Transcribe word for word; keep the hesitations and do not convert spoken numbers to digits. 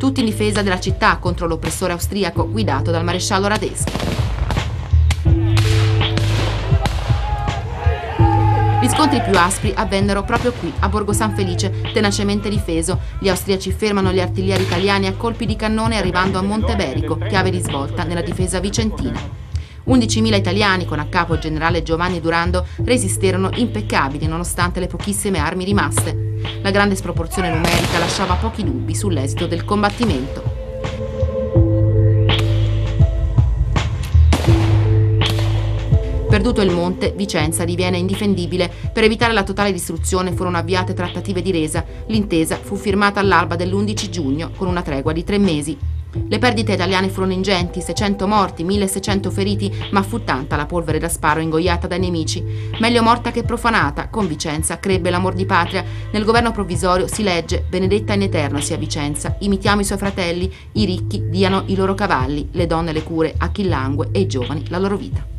tutti in difesa della città contro l'oppressore austriaco guidato dal maresciallo Radetzky. Gli scontri più aspri avvennero proprio qui, a Borgo San Felice, tenacemente difeso. Gli austriaci fermano gli artiglieri italiani a colpi di cannone arrivando a Monteberico, chiave di svolta nella difesa vicentina. undicimila italiani, con a capo il generale Giovanni Durando, resisterono impeccabili nonostante le pochissime armi rimaste. La grande sproporzione numerica lasciava pochi dubbi sull'esito del combattimento. Perduto il monte, Vicenza diviene indifendibile. Per evitare la totale distruzione furono avviate trattative di resa. L'intesa fu firmata all'alba dell'undici giugno con una tregua di tre mesi. Le perdite italiane furono ingenti, seicento morti, milleseicento feriti, ma fu tanta la polvere da sparo ingoiata dai nemici. Meglio morta che profanata, con Vicenza crebbe l'amor di patria. Nel governo provvisorio si legge: benedetta in eterno sia Vicenza, imitiamo i suoi fratelli, i ricchi diano i loro cavalli, le donne le cure, a chi langue e i giovani la loro vita.